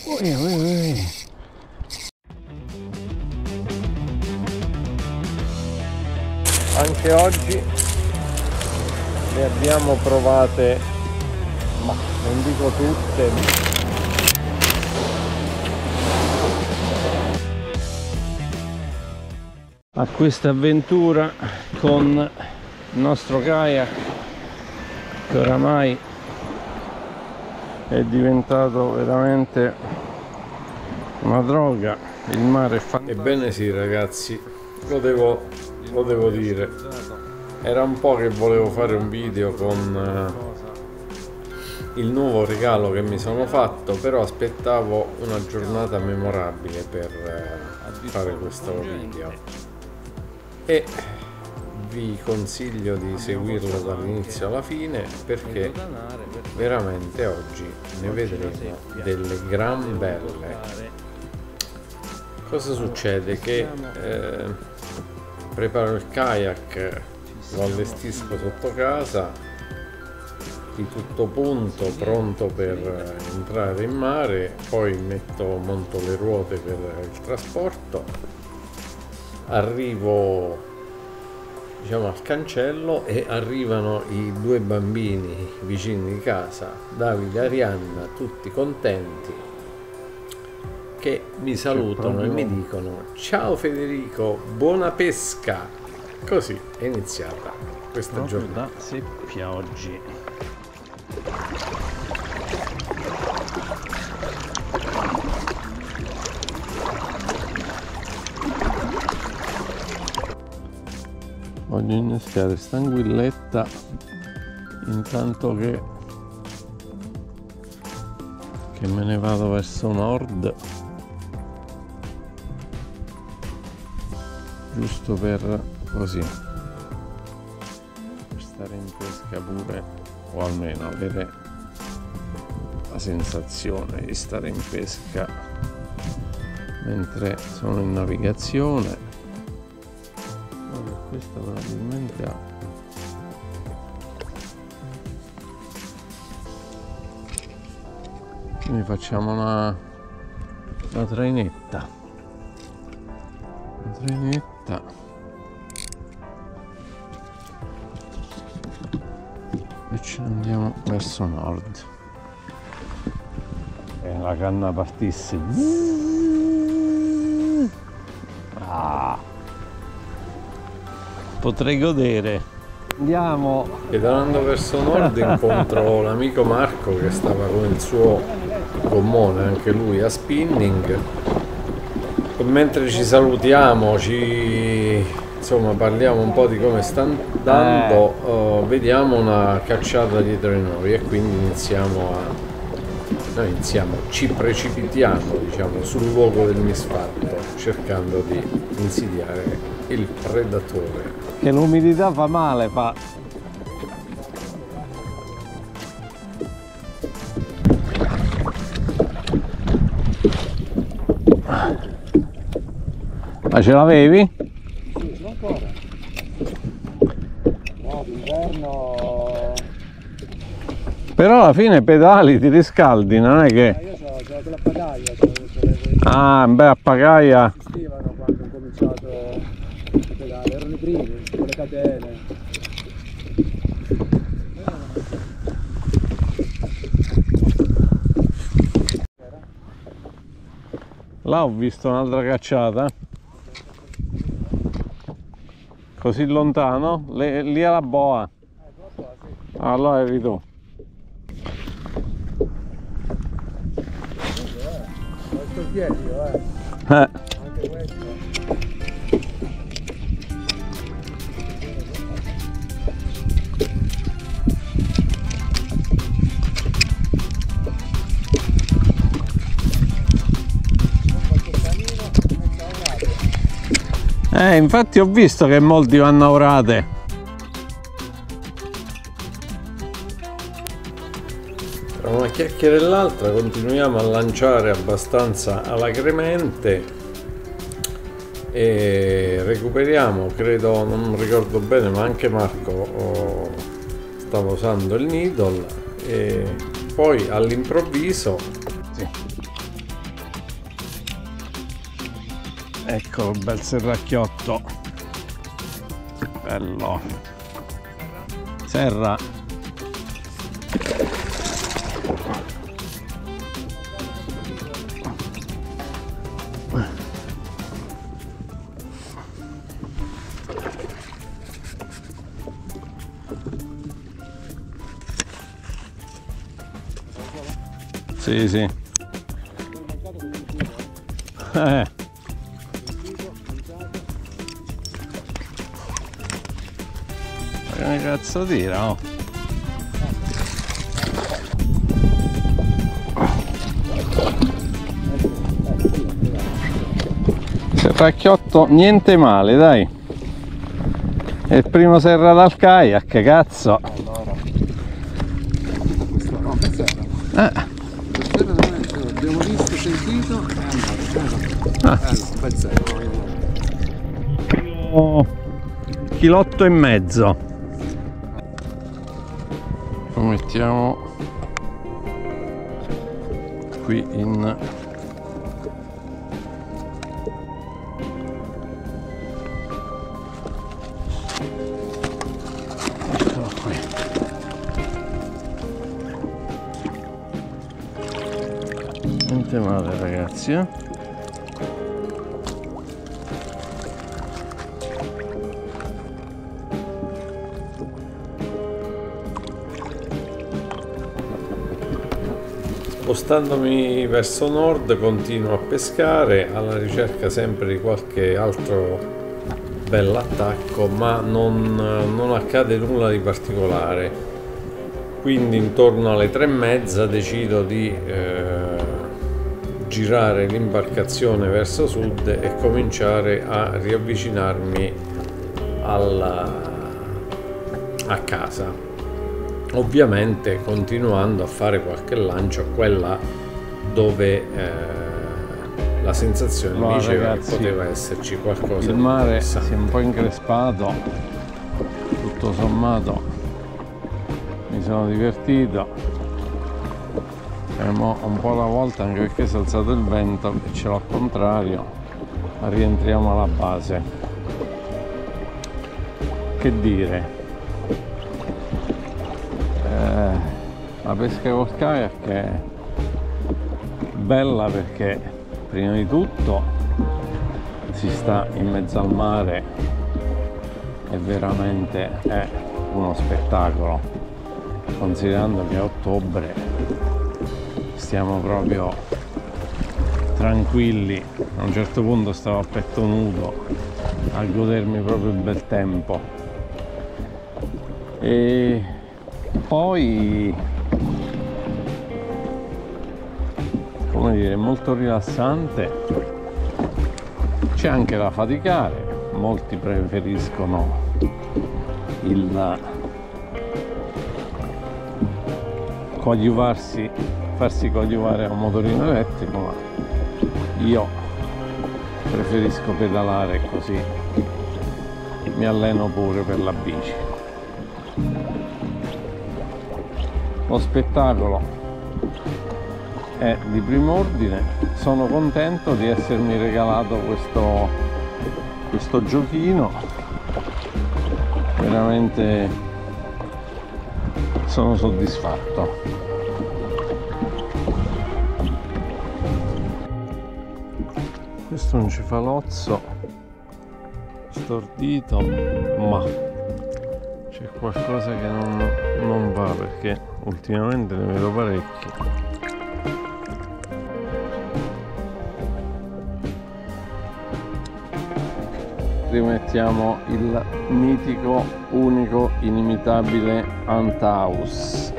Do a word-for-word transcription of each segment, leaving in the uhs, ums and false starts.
Ui, ui, ui. Anche oggi le abbiamo provate, ma non dico tutte. A questa avventura con il nostro kayak, che oramai è diventato veramente una droga. Il mare è fantastico. Ebbene sì ragazzi, lo devo, lo devo dire, era un po' che volevo fare un video con uh, il nuovo regalo che mi sono fatto, però aspettavo una giornata memorabile per uh, fare questo video e vi consiglio di seguirlo dall'inizio alla fine, perché veramente oggi ne vedremo delle gran belle. Cosa succede? Che eh, preparo il kayak, lo allestisco sotto casa di tutto punto, pronto per entrare in mare, poi metto, monto le ruote per il trasporto, arrivo diciamo al cancello e arrivano i due bambini vicini di casa, Davide e Arianna, tutti contenti, che mi salutano e mi dicono: ciao Federico, buona pesca. Così è iniziata questa giornata. Da seppia oggi. Voglio innescare st'anguilletta intanto che, che me ne vado verso nord, giusto per così, per stare in pesca pure, o almeno avere la sensazione di stare in pesca mentre sono in navigazione. Questa probabilmente ha quindi facciamo una, una trainetta una trainetta e ci andiamo verso nord, e la canna partisse. Ah, potrei godere. Andiamo. Ed andando verso nord incontro l'amico Marco che stava con il suo gommone, anche lui a spinning, e mentre ci salutiamo, ci insomma parliamo un po' di come sta andando, eh. uh, vediamo una cacciata dietro di noi e quindi iniziamo a noi iniziamo, ci precipitiamo diciamo sul luogo del misfatto, cercando di insidiare il predatore. Che l'umidità fa male, fa. Ma ce l'avevi? Sì, ce l'ho ancora. No, d'inverno. Però alla fine pedali, ti riscaldi, non è che. Ah, io c'ho quella pagaia. C'ho, c'ho le... Ah, beh, a pagaia. Esistevano quando ho cominciato a pedale, erano i primi, con le catene. Là ho visto un'altra cacciata. Così lontano, le, lì è la boa. Allora eri tu. Questo dietro, eh. Eh. Anche questo. Eh, infatti ho visto che molti vanno a orate. Tra una chiacchiera e l'altra continuiamo a lanciare abbastanza alacremente e recuperiamo, credo, non ricordo bene, ma anche Marco oh, stava usando il needle, e poi all'improvviso sì, Eccolo, bel serracchiotto, bello. Serra. Sì, sì. Eh. Che cazzo tira, oh? Serracchiotto niente male, dai. È il primo serra dal kayak, che cazzo. Allora. Questo no, questo era. Eh. Abbiamo visto, sentito e andato. Ah. Eh no, un bel serra. Oh, chilotto e mezzo. Lo mettiamo qui in eccolo qui. Niente male, ragazzi, eh? Spostandomi verso nord continuo a pescare alla ricerca sempre di qualche altro bell'attacco, ma non, non accade nulla di particolare. Quindi intorno alle tre e mezza decido di eh, girare l'imbarcazione verso sud e cominciare a riavvicinarmi alla, a casa. Ovviamente continuando a fare qualche lancio a quella dove eh, la sensazione No, mi diceva ragazzi, che poteva esserci qualcosa il di mare interessante. si è un po' increspato, tutto sommato mi sono divertito e mo un po' alla volta, anche perché si è alzato il vento e ce l'ho al contrario, ma rientriamo alla base. Che dire, la pesca col kayak è bella perché prima di tutto si sta in mezzo al mare e veramente è uno spettacolo, considerando che a ottobre stiamo proprio tranquilli. A un certo punto stavo a petto nudo a godermi proprio il bel tempo. E poi, come dire, molto rilassante. C'è anche da faticare, molti preferiscono il coadiuvarsi, farsi coadiuvare a un motorino elettrico, ma io preferisco pedalare, così mi alleno pure per la bici. Lo spettacolo è di primo ordine, sono contento di essermi regalato questo, questo giochino, veramente sono soddisfatto. Questo è un cefalozzo stordito, ma c'è qualcosa che non, non va, perché ultimamente ne vedo parecchi. Rimettiamo il mitico, unico, inimitabile Antaus.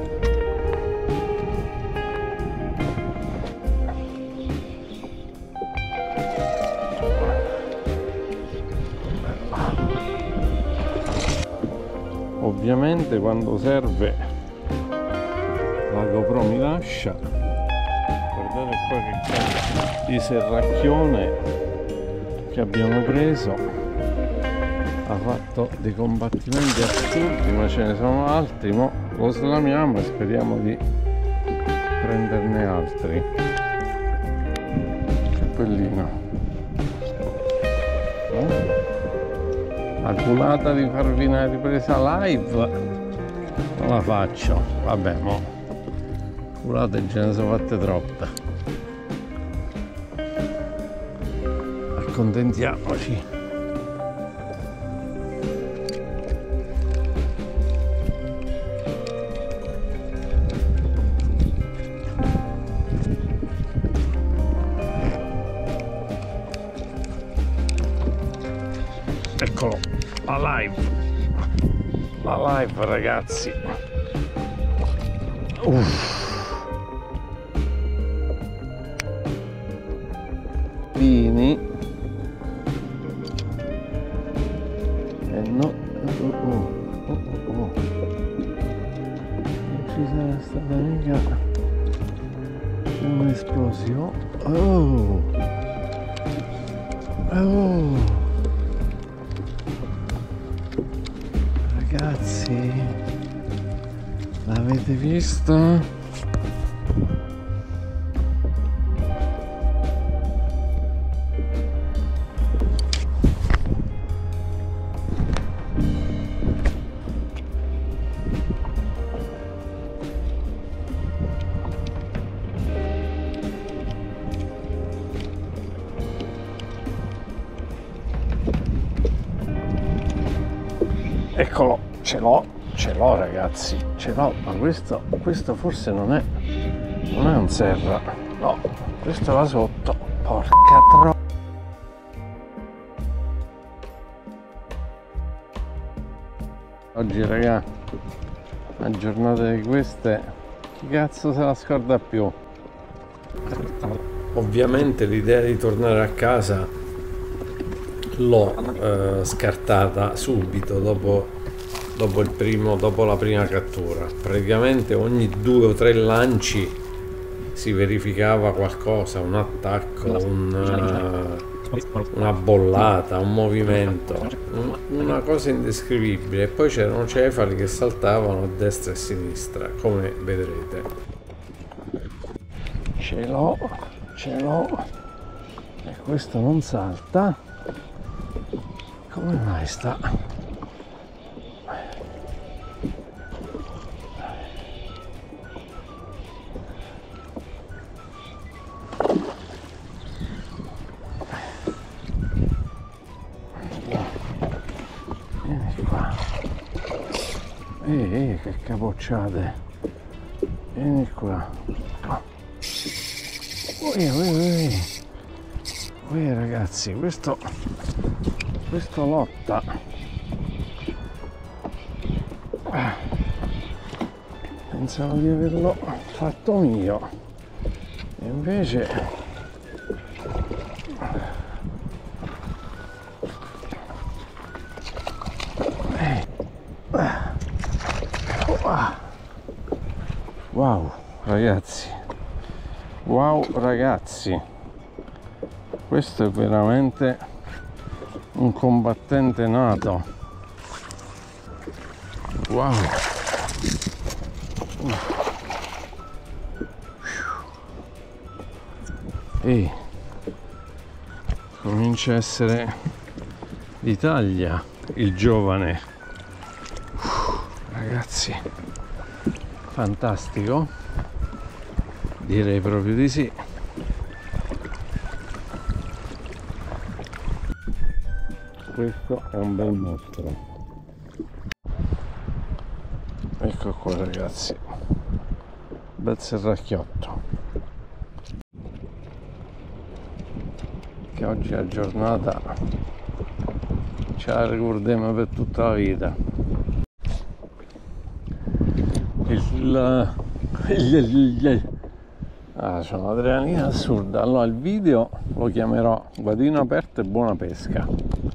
Ovviamente quando serve la GoPro mi lascia. Guardate qua che cazzo di serracchione che abbiamo preso, ha fatto dei combattimenti assurdi, ma ce ne sono altri. Mo lo slamiamo e speriamo di prenderne altri. Cappellino. la culata di farvi una ripresa live non la faccio, vabbè, mo culate ce ne sono fatte troppe, accontentiamoci. Eccolo, la live, la live ragazzi. Uff. Vini. E no, oh, oh, oh, oh. Non ci sarà stata mica un'esplosione. Oh, oh. Ragazzi, l'avete visto? Eccolo, ce l'ho, ce l'ho ragazzi, ce l'ho, ma questo, questo forse non è, non è un serra, no, questo va sotto, porca tro... Oggi raga, a giornate di queste, chi cazzo se la scorda più? Ovviamente l'idea di tornare a casa l'ho eh, scartata subito dopo, dopo, il primo, dopo la prima cattura. Praticamente ogni due o tre lanci si verificava qualcosa, un attacco, un, uh, una bollata, un movimento, un, una cosa indescrivibile. E poi c'erano cefali che saltavano a destra e a sinistra, come vedrete. Ce l'ho, ce l'ho, e questo non salta. Come mai sta? Vieni qua. Ehi, che capocciate. Vieni qua. Ui, ui, ui. Ui ragazzi, questo... questo lotta. Pensavo di averlo fatto mio e invece wow ragazzi, wow ragazzi, questo è veramente un combattente nato. Wow. E comincia a essere d'Italia il giovane. Ragazzi, fantastico, direi proprio di sì. Questo è un bel mostro. Ecco qua ragazzi, bel serracchiotto che oggi è giornata, ce la ricordiamo per tutta la vita. Il, il, il, il, ah, c'è un'adrenalina assurda. Allora il video lo chiamerò Guadino aperto e buona pesca.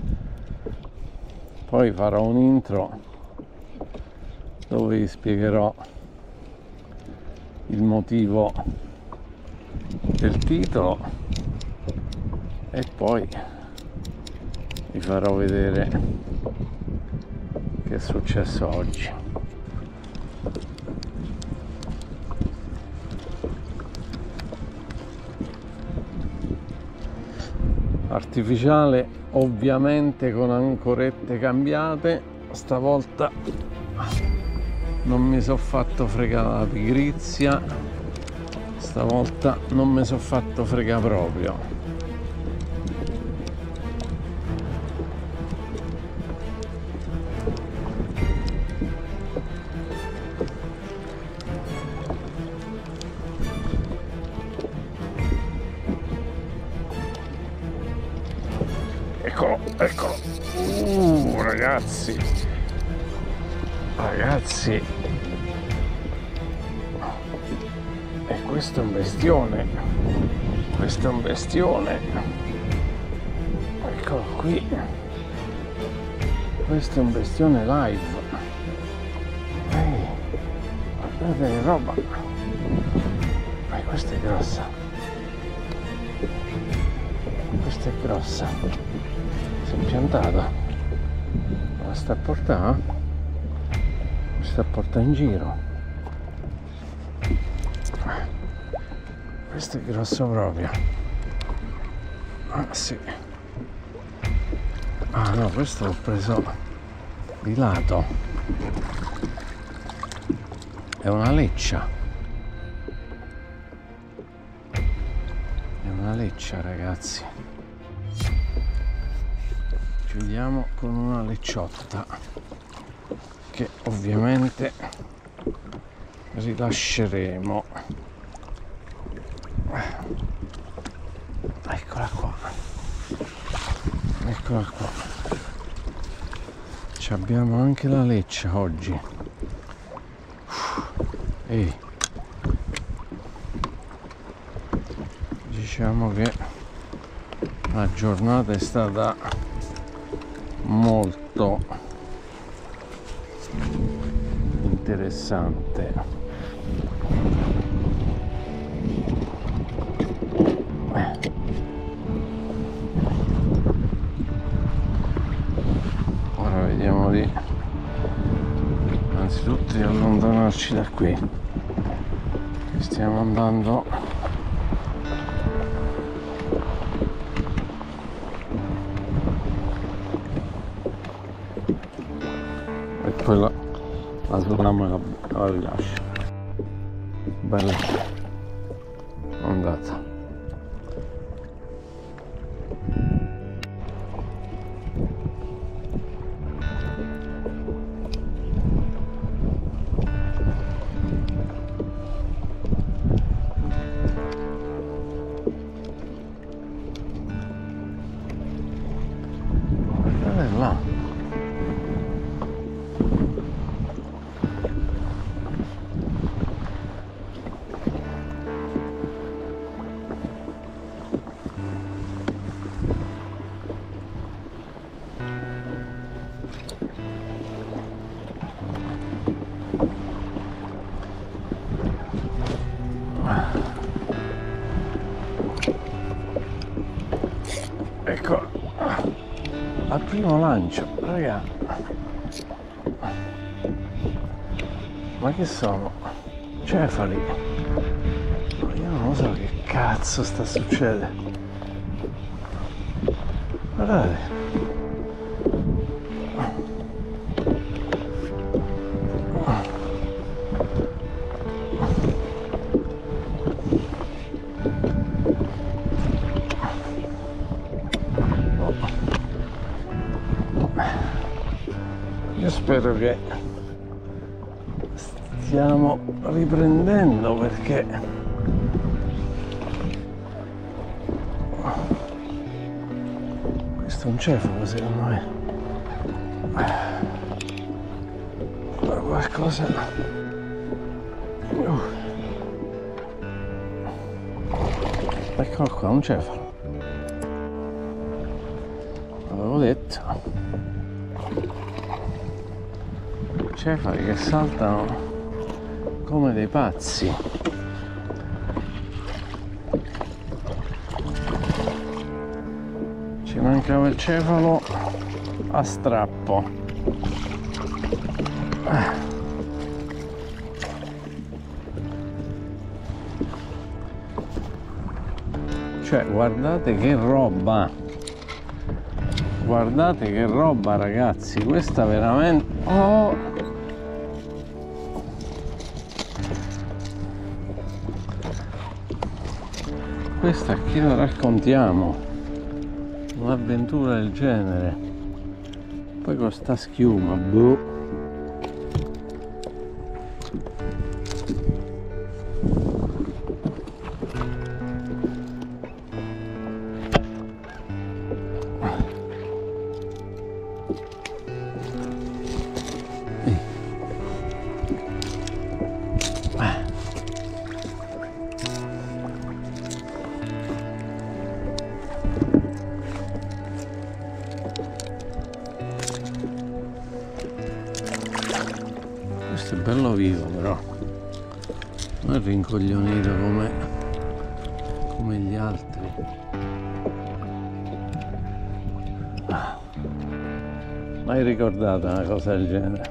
Poi farò un intro dove vi spiegherò il motivo del titolo e poi vi farò vedere che è successo oggi. Artificiale ovviamente con ancorette cambiate. Stavolta non mi sono fatto fregare la pigrizia, stavolta non mi sono fatto fregare proprio. Eccolo, eccolo. Uh, ragazzi, ragazzi, e questo è un bestione, questo è un bestione, eccolo qui, questo è un bestione live. Ehi, guardate che roba, eh, questa è grossa, questa è grossa. Si è piantata, la sta a portare, si sta a portare in giro. Questo è grosso proprio. Ah sì. Ah no, questo l'ho preso di lato. È una leccia. È una leccia, ragazzi. Chiudiamo con una lecciotta che ovviamente rilasceremo. Eccola qua, eccola qua. Ci abbiamo anche la leccia oggi. Ehi, diciamo che la giornata è stata molto interessante. Eh. Ora vediamo di anzitutto di allontanarci da qui, che stiamo andando poi la, la suoniamo e la, la rilascio. Bella andata. Guardate là. Ecco, al primo lancio, raga. Ma che sono? Cefali? Io non lo so che cazzo sta succedendo. Guardate. Io spero che stiamo riprendendo, perché questo è un cefalo secondo me. Qualcosa uh. Eccolo qua, un cefalo, avevo detto. Cefali che saltano come dei pazzi. Ci mancava il cefalo a strappo. Cioè, guardate che roba. Guardate che roba, ragazzi, questa veramente... Oh! Questa a chi la raccontiamo? Un'avventura del genere. Poi con sta schiuma, boh. Questo è bello vivo, però non è rincoglionito come, come gli altri. Ah, mai ricordata una cosa del genere.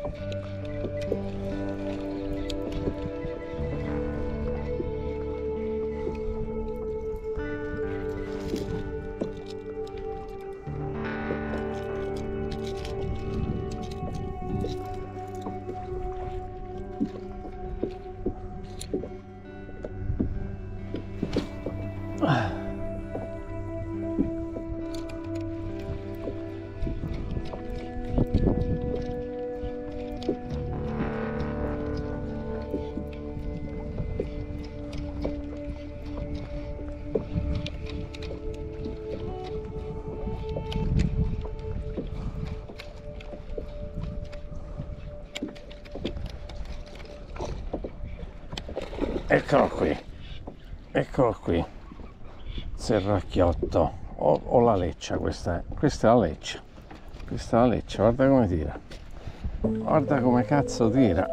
Eccolo qui, eccolo qui, Serracchiotto, o, o la leccia, questa è, questa è la leccia, questa è la leccia, guarda come tira, guarda come cazzo tira,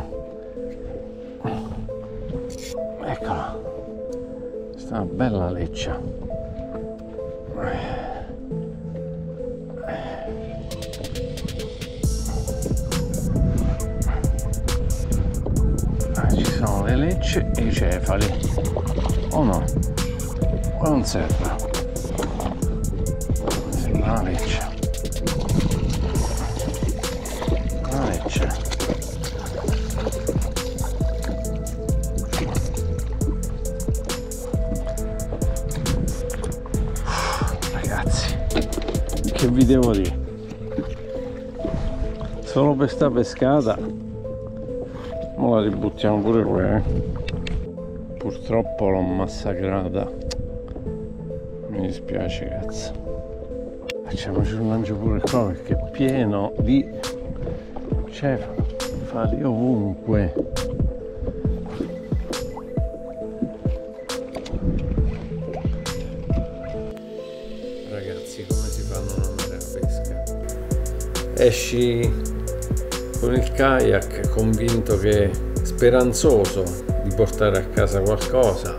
eccola, questa è una bella leccia. Sono le lecce e i cefali, o no? O non serve? Sembra una lecce. Una lecce. Ragazzi, che vi devo dire? Solo per sta pescata ora la ributtiamo pure qui, eh. Purtroppo l'ho massacrata, mi dispiace, cazzo. Facciamoci un lancio pure qua perché è pieno di cefali ovunque. Ragazzi, come si fa a non andare a pesca? Esci con il kayak convinto che, speranzoso di portare a casa qualcosa,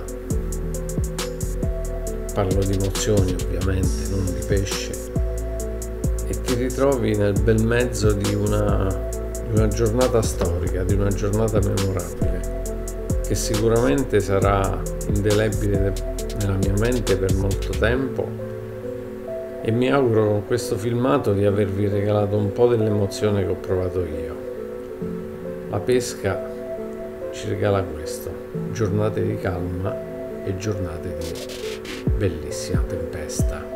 parlo di emozioni ovviamente, non di pesce, e ti ritrovi nel bel mezzo di una, di una giornata storica, di una giornata memorabile, che sicuramente sarà indelebile nella mia mente per molto tempo, e mi auguro con questo filmato di avervi regalato un po' dell'emozione che ho provato io. La pesca ci regala questo, giornate di calma e giornate di bellissima tempesta.